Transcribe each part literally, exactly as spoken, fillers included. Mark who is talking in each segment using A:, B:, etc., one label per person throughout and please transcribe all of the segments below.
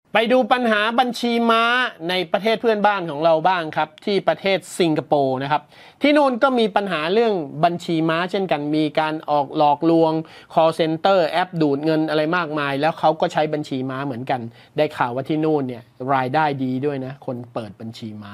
A: ไปดูปัญหาบัญชีม้าในประเทศเพื่อนบ้านของเราบ้างครับที่ประเทศสิงคโปร์นะครับที่นู่นก็มีปัญหาเรื่องบัญชีม้าเช่นกันมีการออกหลอกลวง call center แอปดูดเงินอะไรมากมายแล้วเขาก็ใช้บัญชีม้าเหมือนกันได้ข่าวว่าที่นู่นเนี่ยรายได้ดีด้วยนะคนเปิดบัญชีม้า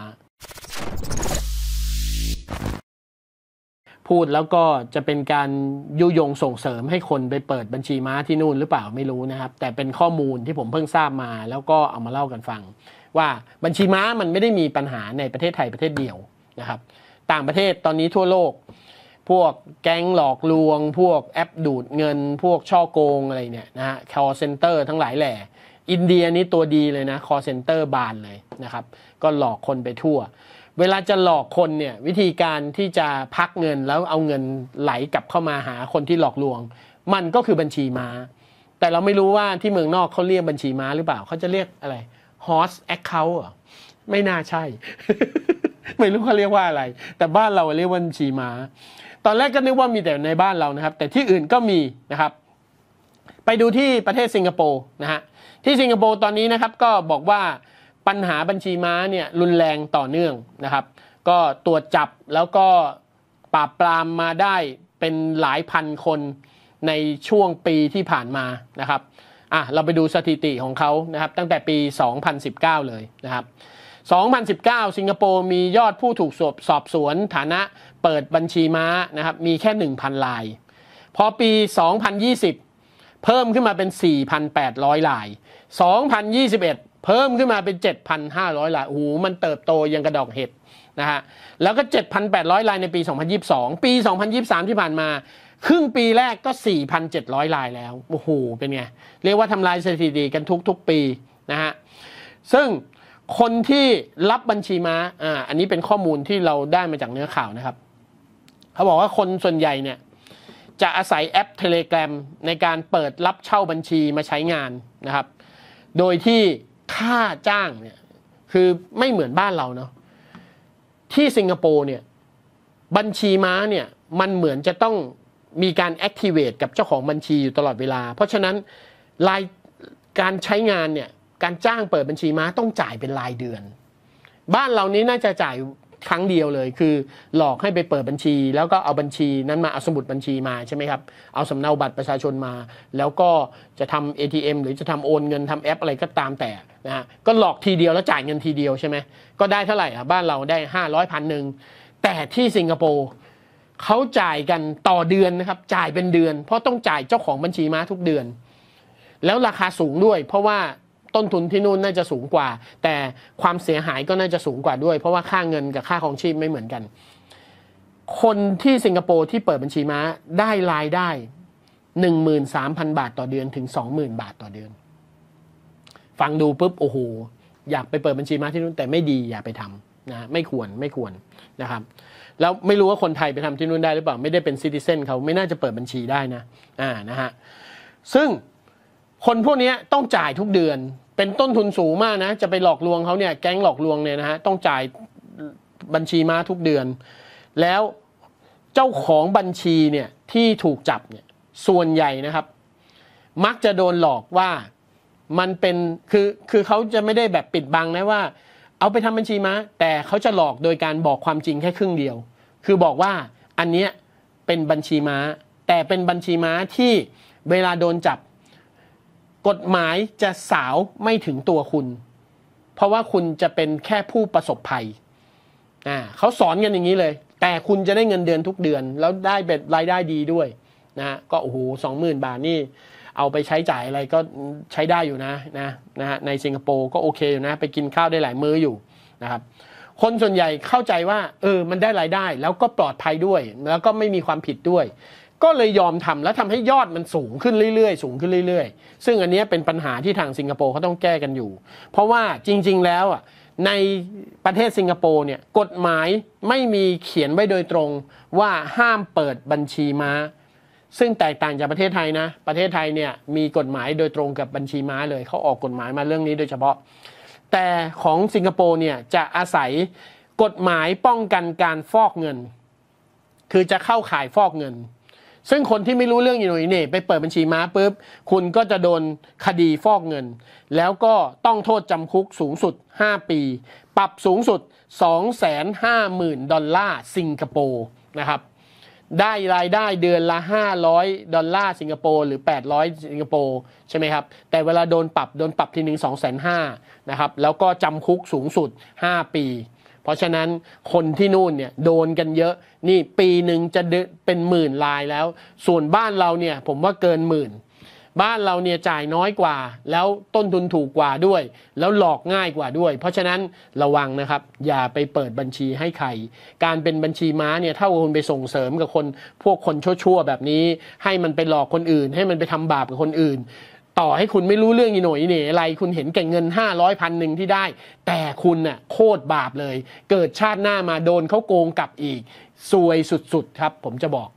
A: พูดแล้วก็จะเป็นการยุยงส่งเสริมให้คนไปเปิดบัญชีม้าที่นู่นหรือเปล่าไม่รู้นะครับแต่เป็นข้อมูลที่ผมเพิ่งทราบมาแล้วก็เอามาเล่ากันฟังว่าบัญชีม้ามันไม่ได้มีปัญหาในประเทศไทยประเทศเดียวนะครับต่างประเทศตอนนี้ทั่วโลกพวกแก๊งหลอกลวงพวกแอปดูดเงินพวกช่อโกงอะไรเนี่ยนะฮะ call center ทั้งหลายแหล่อินเดียนี่ตัวดีเลยนะ call center บานเลยนะครับก็หลอกคนไปทั่วเวลาจะหลอกคนเนี่ยวิธีการที่จะพักเงินแล้วเอาเงินไหลกลับเข้ามาหาคนที่หลอกลวงมันก็คือบัญชีม้าแต่เราไม่รู้ว่าที่เมืองนอกเขาเรียกบัญชีม้าหรือเปล่าเขาจะเรียกอะไร horse account เหรอไม่น่าใช่ ไม่รู้เขาเรียกว่าอะไรแต่บ้านเราเรียกว่าบัญชีม้าตอนแรกก็นึกว่ามีแต่ในบ้านเรานะครับแต่ที่อื่นก็มีนะครับไปดูที่ประเทศสิงคโปร์นะฮะที่สิงคโปร์ตอนนี้นะครับก็บอกว่าปัญหาบัญชีม้าเนี่ยรุนแรงต่อเนื่องนะครับก็ตรวจจับแล้วก็ปราบปรามมาได้เป็นหลายพันคนในช่วงปีที่ผ่านมานะครับอ่ะเราไปดูสถิติของเขานะครับตั้งแต่ปีสองพันสิบเก้าเลยนะครับสองพันสิบเก้าสิงคโปร์มียอดผู้ถูกสอบสวนฐานะเปิดบัญชีม้านะครับมีแค่ หนึ่งพัน รายพอปีสองพันยี่สิบเพิ่มขึ้นมาเป็น สี่พันแปดร้อย รายสองพันยี่สิบเอ็ดเพิ่มขึ้นมาเป็น เจ็ดพันห้าร้อย รายโอ้โหมันเติบโตยังกระดอกเห็ดนะฮะแล้วก็ เจ็ดพันแปดร้อย รายในปีสองพันยี่สิบสองปีสองพันยี่สิบสามที่ผ่านมาครึ่งปีแรกก็ สี่พันเจ็ดร้อย รายแล้วโอ้โหเป็นไงเรียกว่าทำลายสถิติกันทุกๆปีนะฮะซึ่งคนที่รับบัญชีม้าอ่าอันนี้เป็นข้อมูลที่เราได้มาจากเนื้อข่าวนะครับเขาบอกว่าคนส่วนใหญ่เนี่ยจะอาศัยแอป Telegram ในการเปิดรับเช่าบัญชีมาใช้งานนะครับโดยที่ค่าจ้างเนี่ยคือไม่เหมือนบ้านเราเนาะที่สิงคโปร์เนี่ยบัญชีม้าเนี่ยมันเหมือนจะต้องมีการ activate กับเจ้าของบัญชีอยู่ตลอดเวลาเพราะฉะนั้นรายการใช้งานเนี่ยการจ้างเปิดบัญชีม้าต้องจ่ายเป็นรายเดือนบ้านเรานี้น่าจะจ่ายครั้งเดียวเลยคือหลอกให้ไปเปิดบัญชีแล้วก็เอาบัญชีนั้นมาเอาสมุดบัญชีมาใช่ไหมครับเอาสำเนาบัตรประชาชนมาแล้วก็จะทำ เอ ที เอ็ม หรือจะทำโอนเงินทำแอปอะไรก็ตามแต่นะฮะก็หลอกทีเดียวแล้วจ่ายเงินทีเดียวใช่ไหมก็ได้เท่าไหร่อ่ะบ้านเราได้ห้าร้อยพันหนึ่งแต่ที่สิงคโปร์เขาจ่ายกันต่อเดือนนะครับจ่ายเป็นเดือนเพราะต้องจ่ายเจ้าของบัญชีม้าทุกเดือนแล้วราคาสูงด้วยเพราะว่าต้นทุนที่นู่นน่าจะสูงกว่าแต่ความเสียหายก็น่าจะสูงกว่าด้วยเพราะว่าค่าเงินกับค่าของชีพไม่เหมือนกันคนที่สิงคโปร์ที่เปิดบัญชีม้าได้รายได้ หนึ่งหมื่นสามพัน บาทต่อเดือนถึง สองหมื่น บาทต่อเดือนฟังดูปุ๊บโอ้โหอยากไปเปิดบัญชีม้าที่นู่นแต่ไม่ดีอย่าไปทำนะไม่ควรไม่ควรนะครับแล้วไม่รู้ว่าคนไทยไปทำที่นู่นได้หรือเปล่าไม่ได้เป็นซิติเซนเขาไม่น่าจะเปิดบัญชีได้นะอ่านะฮะซึ่งคนพวกนี้ต้องจ่ายทุกเดือนเป็นต้นทุนสูงมากนะจะไปหลอกลวงเขาเนี่ยแก๊งหลอกลวงเนี่ยนะฮะต้องจ่ายบัญชีม้าทุกเดือนแล้วเจ้าของบัญชีเนี่ยที่ถูกจับเนี่ยส่วนใหญ่นะครับมักจะโดนหลอกว่ามันเป็นคือคือเขาจะไม่ได้แบบปิดบังนะว่าเอาไปทำบัญชีม้าแต่เขาจะหลอกโดยการบอกความจริงแค่ครึ่งเดียวคือบอกว่าอันเนี้ยเป็นบัญชีม้าแต่เป็นบัญชีม้าที่เวลาโดนจับกฎหมายจะสาวไม่ถึงตัวคุณเพราะว่าคุณจะเป็นแค่ผู้ประสบภัยอ่าเขาสอนกันอย่างนี้เลยแต่คุณจะได้เงินเดือนทุกเดือนแล้วได้เป็นรายได้ดีด้วยนะก็โอ้โหสองหมื่นบาทนี่เอาไปใช้จ่ายอะไรก็ใช้ได้อยู่นะนะนะฮะในสิงคโปร์ก็โอเคอยู่นะไปกินข้าวได้หลายมื้ออยู่นะครับคนส่วนใหญ่เข้าใจว่าเออมันได้รายได้แล้วก็ปลอดภัยด้วยแล้วก็ไม่มีความผิดด้วยก็เลยยอมทำแล้วทำให้ยอดมันสูงขึ้นเรื่อยๆสูงขึ้นเรื่อยๆซึ่งอันนี้เป็นปัญหาที่ทางสิงคโปร์เขาต้องแก้กันอยู่เพราะว่าจริงๆแล้วอ่ะในประเทศสิงคโปร์เนี่ยกฎหมายไม่มีเขียนไว้โดยตรงว่าห้ามเปิดบัญชีม้าซึ่งแตกต่างจากประเทศไทยนะประเทศไทยเนี่ยมีกฎหมายโดยตรงกับบัญชีม้าเลยเขาออกกฎหมายมาเรื่องนี้โดยเฉพาะแต่ของสิงคโปร์เนี่ยจะอาศัยกฎหมายป้องกันการฟอกเงินคือจะเข้าข่ายฟอกเงินซึ่งคนที่ไม่รู้เรื่องอีโหน่อีเหน่ไปเปิดบัญชีม้าปุ๊บคุณก็จะโดนคดีฟอกเงินแล้วก็ต้องโทษจำคุกสูงสุดห้าปีปรับสูงสุด สองแสนห้าหมื่น ดอลลาร์สิงคโปร์นะครับได้รายได้เดือนละห้าร้อยดอลลาร์สิงคโปร์หรือแปดร้อยสิงคโปร์ใช่ไหมครับแต่เวลาโดนปรับโดนปรับทีนึง สองแสนห้าหมื่น นะครับแล้วก็จำคุกสูงสุดห้าปีเพราะฉะนั้นคนที่นู่นเนี่ยโดนกันเยอะนี่ปีหนึ่งจะเป็นหมื่นรายแล้วส่วนบ้านเราเนี่ยผมว่าเกินหมื่นบ้านเราเนี่ยจ่ายน้อยกว่าแล้วต้นทุนถูกกว่าด้วยแล้วหลอกง่ายกว่าด้วยเพราะฉะนั้นระวังนะครับอย่าไปเปิดบัญชีให้ใครการเป็นบัญชีม้าเนี่ยถ้าคุณไปส่งเสริมกับคนพวกคนชั่วๆแบบนี้ให้มันไปหลอกคนอื่นให้มันไปทำบาปกับคนอื่นต่อให้คุณไม่รู้เรื่องอีโหน่อีเหน่อะไรคุณเห็นแก่เงินห้าร้อยพันหนึ่งที่ได้แต่คุณน่ะโคตรบาปเลยเกิดชาติหน้ามาโดนเขาโกงกลับอีกซวยสุดๆครับผมจะบอก